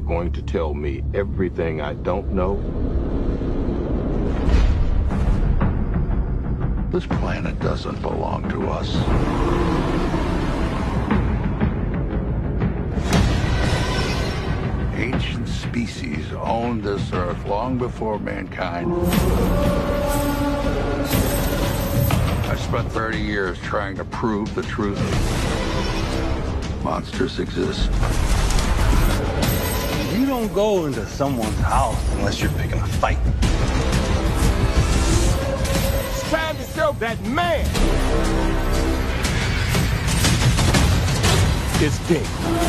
going to tell me everything I don't know? This planet doesn't belong to us. Ancient species owned this Earth long before mankind. I spent 30 years trying to prove the truth. Monsters exist. You don't go into someone's house unless you're picking a fight. It's time to show that man is dead.